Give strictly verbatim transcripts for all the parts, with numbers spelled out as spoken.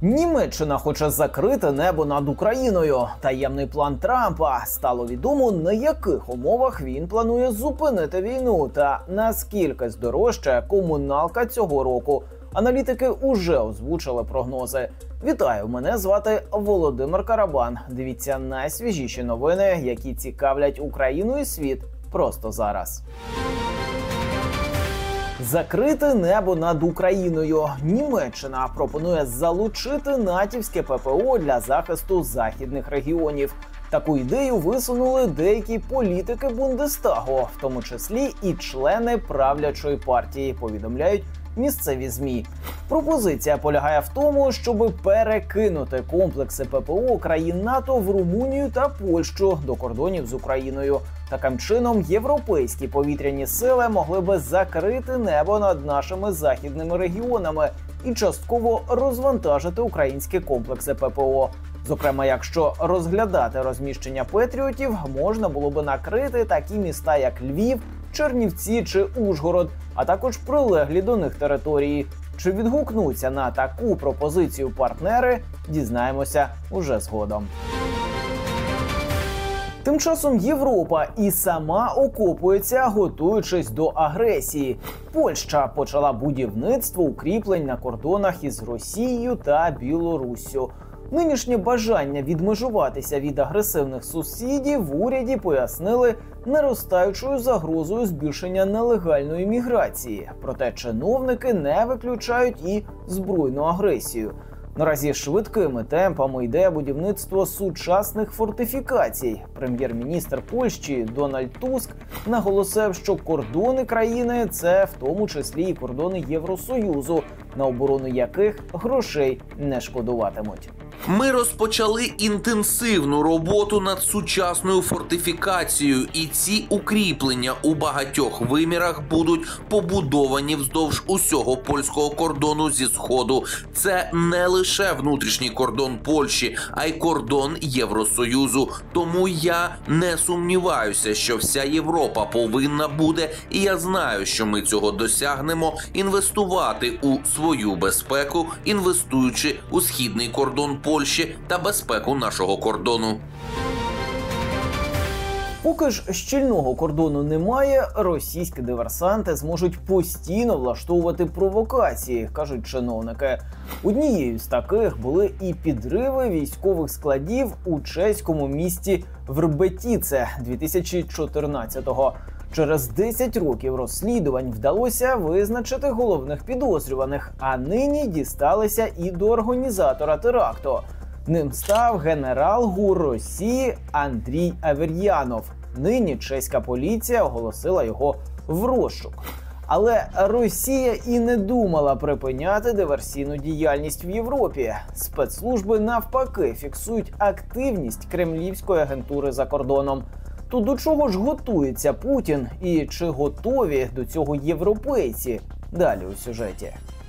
Німеччина хоче закрити небо над Україною. Таємний план Трампа. Стало відомо, на яких умовах він планує зупинити війну та наскільки здорожчає комуналка цього року. Аналітики уже озвучили прогнози. Вітаю, мене звати Володимир Карабан. Дивіться найсвіжіші новини, які цікавлять Україну і світ просто зараз. Закрити небо над Україною. Німеччина пропонує залучити натівське ППО для захисту західних регіонів. Таку ідею висунули деякі політики Бундестагу, в тому числі і члени правлячої партії, повідомляють місцеві ЗМІ. Пропозиція полягає в тому, щоб перекинути комплекси ППО країн НАТО в Румунію та Польщу до кордонів з Україною. Таким чином, європейські повітряні сили могли би закрити небо над нашими західними регіонами і частково розвантажити українські комплекси ППО. Зокрема, якщо розглядати розміщення патріотів, можна було би накрити такі міста, як Львів, Чернівці чи Ужгород, а також прилеглі до них території. Чи відгукнуться на таку пропозицію партнери, дізнаємося уже згодом. Тим часом Європа і сама окопується, готуючись до агресії. Польща почала будівництво укріплень на кордонах із Росією та Білоруссю. Нинішнє бажання відмежуватися від агресивних сусідів в уряді пояснили наростаючою загрозою збільшення нелегальної міграції. Проте чиновники не виключають і збройну агресію. Наразі швидкими темпами йде будівництво сучасних фортифікацій. Прем'єр-міністр Польщі Дональд Туск наголосив, що кордони країни – це в тому числі і кордони Євросоюзу, на оборону яких грошей не шкодуватимуть. Ми розпочали інтенсивну роботу над сучасною фортифікацією, і ці укріплення у багатьох вимірах будуть побудовані вздовж усього польського кордону зі Сходу. Це не лише внутрішній кордон Польщі, а й кордон Євросоюзу. Тому я не сумніваюся, що вся Європа повинна буде, і я знаю, що ми цього досягнемо, інвестувати у свою безпеку, інвестуючи у східний кордон Польщі та безпеку нашого кордону. Поки ж щільного кордону немає, російські диверсанти зможуть постійно влаштовувати провокації, кажуть чиновники. Однією з таких були і підриви військових складів у чеському місті Врбетіце дві тисячі чотирнадцятого. Через десять років розслідувань вдалося визначити головних підозрюваних, а нині дісталися і до організатора теракту. Ним став генерал ГУР Росії Андрій Авер'янов. Нині чеська поліція оголосила його в розшук. Але Росія і не думала припиняти диверсійну діяльність в Європі. Спецслужби навпаки фіксують активність кремлівської агентури за кордоном. То до чого ж готується Путін і чи готові до цього європейці? Далі у сюжеті.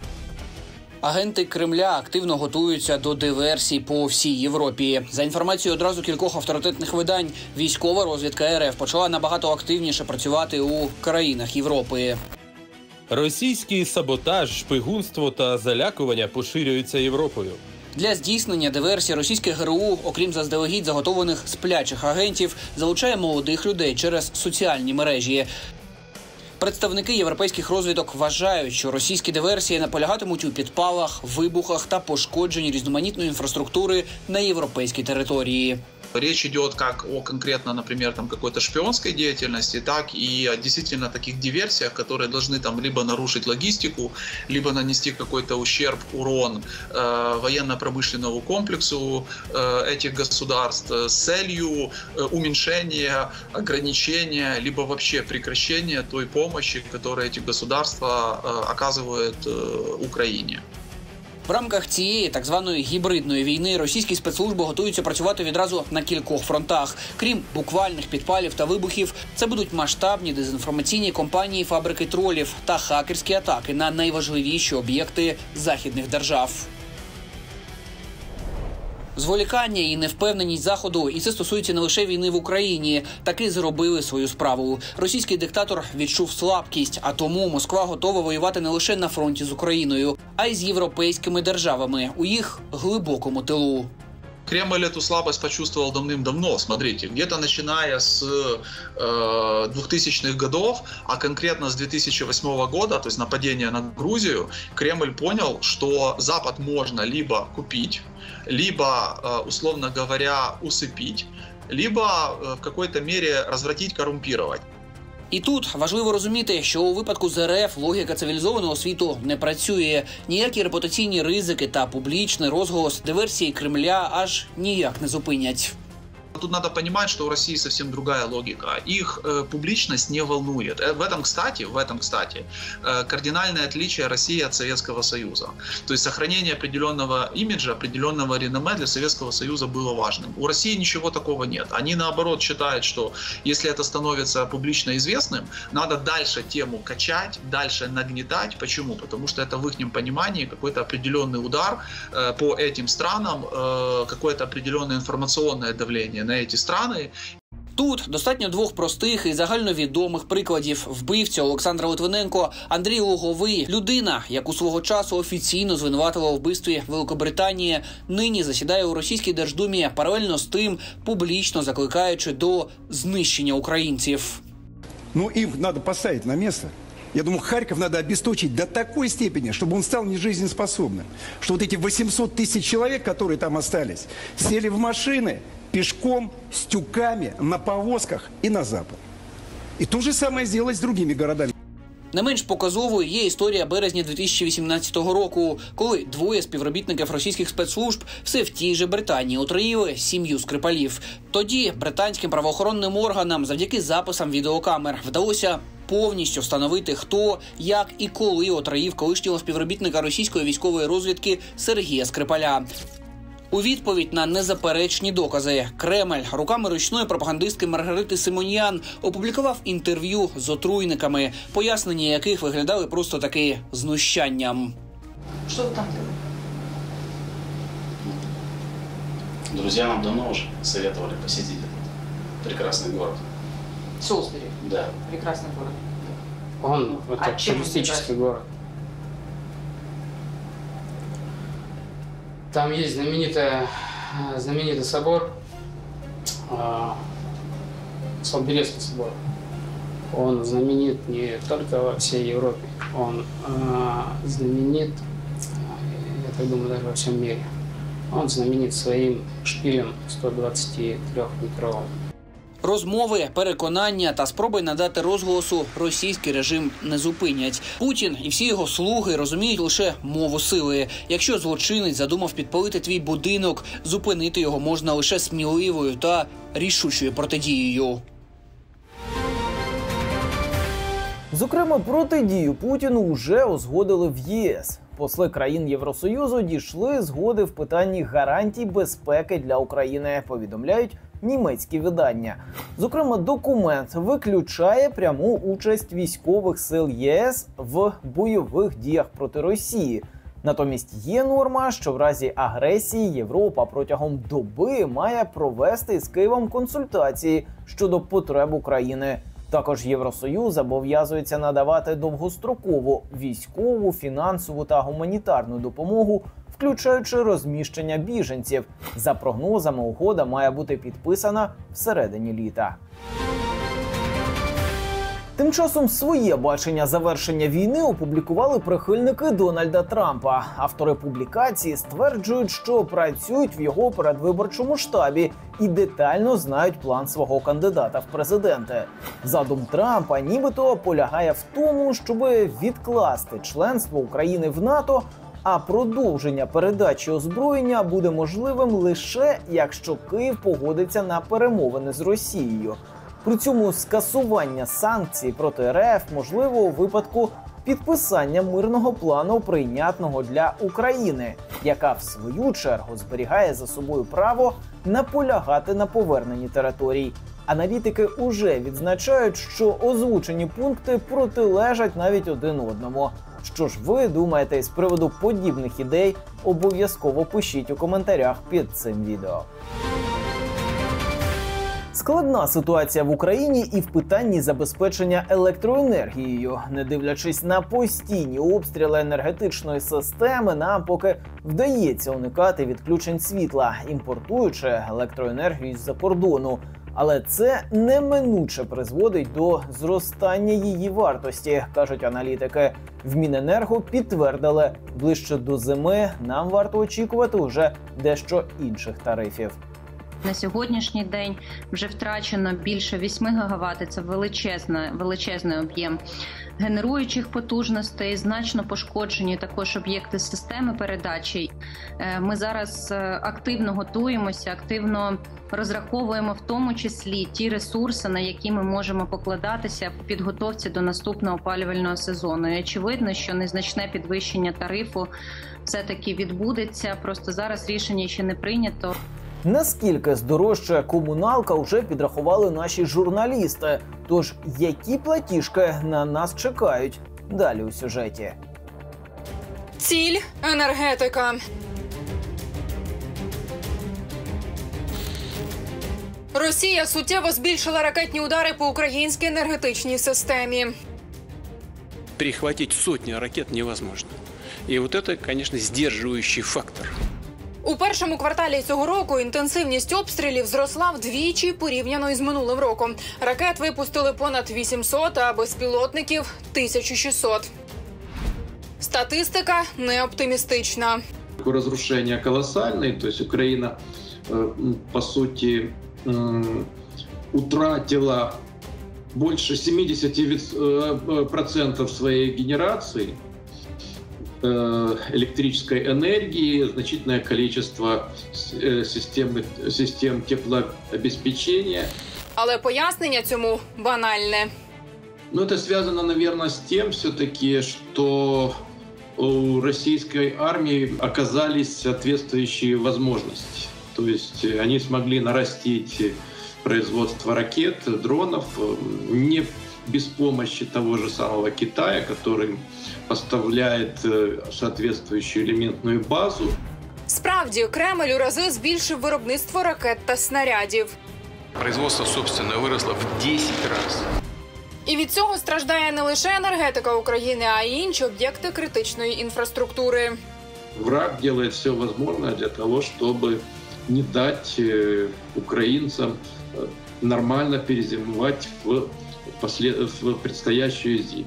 Агенти Кремля активно готуються до диверсій по всій Європі. За інформацією одразу кількох авторитетних видань, військова розвідка РФ почала набагато активніше працювати у країнах Європи. Російський саботаж, шпигунство та залякування поширюються Європою. Для здійснення диверсії російське ГРУ, окрім заздалегідь заготованих сплячих агентів, залучає молодих людей через соціальні мережі. Представники європейських розвідок вважають, що російські диверсії наполягатимуть у підпалах, вибухах та пошкодженні різноманітної інфраструктури на європейській території. Речь идет как о конкретно, например, там какой-то шпионской деятельности, так и о действительно таких диверсиях, которые должны там либо нарушить логистику, либо нанести какой-то ущерб, урон э, военно-промышленному комплексу э, этих государств с целью э, уменьшения, ограничения, либо вообще прекращения той помощи, которую эти государства э, оказывают э, Украине. В рамках цієї так званої гібридної війни російські спецслужби готуються працювати відразу на кількох фронтах. Крім буквальних підпалів та вибухів, це будуть масштабні дезінформаційні кампанії фабрики тролів та хакерські атаки на найважливіші об'єкти західних держав. Зволікання і невпевненість Заходу, і це стосується не лише війни в Україні, таки зробили свою справу. Російський диктатор відчув слабкість, а тому Москва готова воювати не лише на фронті з Україною, а й з європейськими державами у їх глибокому тилу. Кремль эту слабость почувствовал давным-давно. Смотрите, где-то начиная с э, двухтысячных годов, а конкретно с две тысячи восьмого года, то есть нападение на Грузию, Кремль понял, что Запад можно либо купить, либо, э, условно говоря, усыпить, либо э, в какой-то мере развратить, коррумпировать. І тут важливо розуміти, що у випадку з РФ логіка цивілізованого світу не працює. Ніякі репутаційні ризики та публічний розголос диверсії Кремля аж ніяк не зупинять. Тут надо понимать, что у России совсем другая логика. Их э, публичность не волнует. В этом, кстати, в этом, кстати, э, кардинальное отличие России от Советского Союза. То есть сохранение определенного имиджа, определенного реноме для Советского Союза было важным. У России ничего такого нет. Они, наоборот, считают, что если это становится публично известным, надо дальше тему качать, дальше нагнетать. Почему? Потому что это в их понимании какой-то определенный удар э, по этим странам, э, какое-то определенное информационное давление на ці страни. Тут достатньо двох простих і загальновідомих прикладів. Вбивця Олександра Литвиненко Андрій Луговий – людина, яку свого часу офіційно звинуватила у вбивстві Великобританії, нині засідає у Російській Держдумі, паралельно з тим публічно закликаючи до знищення українців. Ну, їх треба поставити на місце. Я думаю, Харьков надо обесточить до такой степени, чтобы он стал нежизнеспособным. Что вот эти восемьсот тысяч человек, которые там остались, сели в машины пешком, с тюками, на повозках и на запад. И то же самое сделать с другими городами. Не менш показовою є історія березня дві тисячі вісімнадцятого року, коли двоє співробітників російських спецслужб все в тій же Британії отруїли сім'ю Скрипалів. Тоді британським правоохоронним органам завдяки записам відеокамер вдалося повністю встановити, хто, як і коли отруїв колишнього співробітника російської військової розвідки Сергія Скрипаля. У відповідь на незаперечні докази Кремль руками ручної пропагандистки Маргарити Симоньян опублікував інтерв'ю з отруйниками, пояснення яких виглядали просто таки знущанням. Що ви там робили? Друзья нам давно уже советовали посетить этот прекрасный город. Солсбери? Да. Прекрасный город. Он, это А чем он туристический город. Там есть знаменитый, знаменитый собор, Солсберийский собор. Он знаменит не только во всей Европе, он знаменит, я так думаю, даже во всем мире. Он знаменит своим шпилем сто двадцятитрёхметровым. Розмови, переконання та спроби надати розголосу російський режим не зупинять. Путін і всі його слуги розуміють лише мову сили. Якщо злочинець задумав підпалити твій будинок, зупинити його можна лише сміливою та рішучою протидією. Зокрема, протидію Путіну вже узгодили в ЄС. Посли країн Євросоюзу дійшли згоди в питанні гарантій безпеки для України, повідомляють німецькі видання. Зокрема, документ виключає пряму участь військових сил ЄС в бойових діях проти Росії. Натомість є норма, що в разі агресії Європа протягом доби має провести з Києвом консультації щодо потреб України. Також Євросоюз зобов'язується надавати довгострокову військову, фінансову та гуманітарну допомогу, включаючи розміщення біженців. За прогнозами, угода має бути підписана всередині літа. Тим часом своє бачення завершення війни опублікували прихильники Дональда Трампа. Автори публікації стверджують, що працюють в його передвиборчому штабі і детально знають план свого кандидата в президенти. Задум Трампа нібито полягає в тому, щоб відкласти членство України в НАТО, а продовження передачі озброєння буде можливим лише, якщо Київ погодиться на перемовини з Росією. При цьому скасування санкцій проти РФ можливо у випадку підписання мирного плану, прийнятного для України, яка в свою чергу зберігає за собою право наполягати на поверненні територій. Аналітики уже відзначають, що озвучені пункти протилежать навіть один одному. Що ж ви думаєте з приводу подібних ідей, обов'язково пишіть у коментарях під цим відео. Складна ситуація в Україні і в питанні забезпечення електроенергією. Не дивлячись на постійні обстріли енергетичної системи, нам поки вдається уникати відключень світла, імпортуючи електроенергію з-за кордону. Але це неминуче призводить до зростання її вартості, кажуть аналітики. В Міненерго підтвердили, ближче до зими нам варто очікувати уже дещо інших тарифів. На сьогоднішній день вже втрачено більше вісім гігаватт, це величезний, величезний об'єм генеруючих потужностей, значно пошкоджені також об'єкти системи передачі. Ми зараз активно готуємося, активно розраховуємо в тому числі ті ресурси, на які ми можемо покладатися по підготовці до наступного опалювального сезону. І очевидно, що незначне підвищення тарифу все-таки відбудеться, просто зараз рішення ще не прийнято. Наскільки здорожчає комуналка, вже підрахували наші журналісти. Тож, які платіжки на нас чекають? Далі у сюжеті. Ціль – енергетика. Росія суттєво збільшила ракетні удари по українській енергетичній системі. Перехватить сотни ракет невозможно. И вот это, конечно, сдерживающий фактор. У першому кварталі цього року інтенсивність обстрілів зросла вдвічі порівняно із минулим роком. Ракет випустили понад вісімсот, а безпілотників – тисяча шістсот. Статистика не оптимістична. Разрушение колоссальное, то есть Украина, по сути, утратила больше семьдесят процентов своей генерации электрической энергии, значительное количество систем, систем теплообеспечения. Але пояснення цьому банальне. Ну, это связано, наверное, с тем все-таки, что у российской армии оказались соответствующие возможности. То есть они смогли нарастить производство ракет, дронов, не без помощи того же самого Китая, который поставляет соответствующую элементную базу. Справді, Кремль у рази збільшив виробництво ракет та снарядів. Производство, собственно, выросло в десять раз. І від цього страждає не лише енергетика України, а й інші об'єкти критичної інфраструктури. Враг делает все возможное для того, чтобы не дать украинцам нормально перезимовать в, послед... в предстоящую зиму.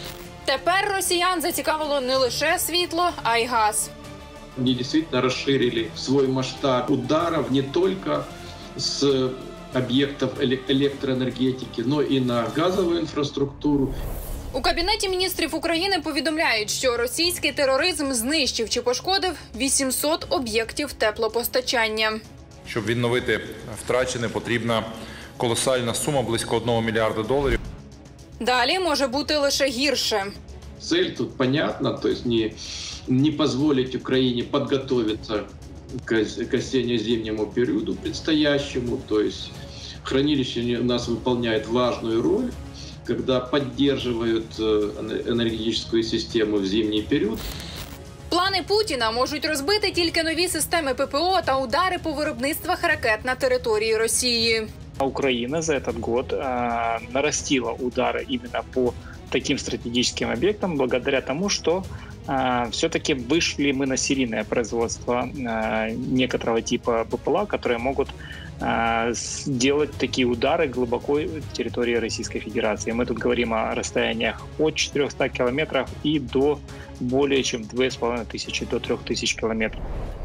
Тепер росіян зацікавило не лише світло, а й газ. Они действительно расширили свой масштаб ударов не только с объектов электроэнергетики, но и на газовую инфраструктуру. У Кабінеті міністрів України повідомляють, що російський тероризм знищив чи пошкодив вісімсот об'єктів теплопостачання. Щоб відновити втрачене, потрібна колосальна сума, близько одного мільярда доларів. Далі може бути лише гірше. Цель тут понятна, то есть не, не позволить Украине подготовиться к, к осенне-зимнему периоду предстоящему, то есть хранилище у нас выполняет важную роль, когда поддерживают энергетическую систему в зимний период. Плани Путіна можуть розбити тільки нові системи ППО та удари по виробництвах ракет на території Росії. Украина за этот год э, нарастила удары именно по таким стратегическим объектам благодаря тому, что э, все-таки вышли мы на серийное производство э, некоторого типа БПЛА, которые могут э, делать такие удары глубоко в территории Российской Федерации. Мы тут говорим о расстояниях от четырехсот километров и до более чем две с половиной тысячи, до трёх тысяч километров.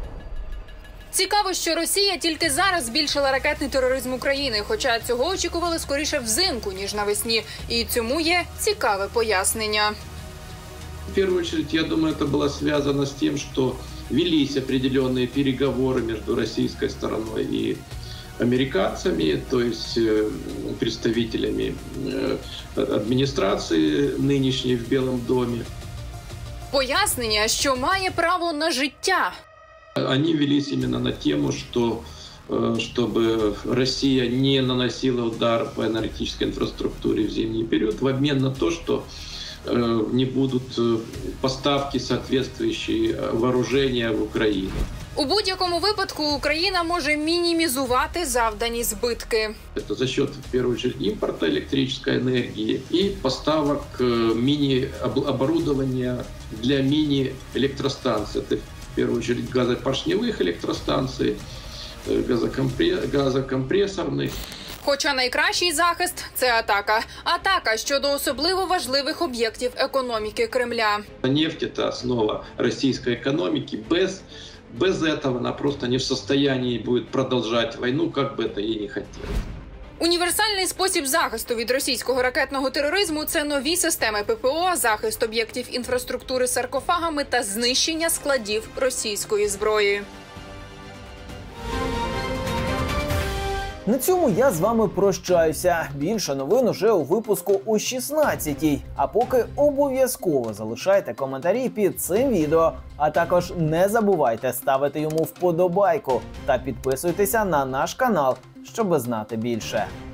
Цікаво, що Росія тільки зараз збільшила ракетний тероризм України, хоча цього очікували скоріше взимку, ніж навесні. І цьому є цікаве пояснення. В первую очередь, я думаю, это было связано с тем, что велись определенные переговоры между российской стороной и американцами, то есть представителями администрации нынешней в Белом доме. Пояснення, що має право на життя. Они велись именно на тему, что чтобы Россия не наносила удар по энергетической инфраструктуре в зимний период, в обмен на то, что не будут поставки соответствующие вооружения в Украину. У будь-якому випадку Україна може мінімізувати завдані збитки. Это за счет, в первую очередь, импорта электрической энергии и поставок мини-оборудования для мини-электростанций. Это, в первую очередь, газопоршневых электростанций, газокомпрессорных. Хоча найкращий захист – це атака. Атака щодо особливо важливих об'єктів економіки Кремля. Нефть – это основа российской экономики. Без, без этого она просто не в состоянии будет продолжать войну, как бы это ей не хотелось. Універсальний спосіб захисту від російського ракетного тероризму – це нові системи ППО, захист об'єктів інфраструктури саркофагами та знищення складів російської зброї. На цьому я з вами прощаюся. Більше новин уже у випуску о шістнадцятій. А поки обов'язково залишайте коментарі під цим відео, а також не забувайте ставити йому вподобайку та підписуйтеся на наш канал, щоб знати більше.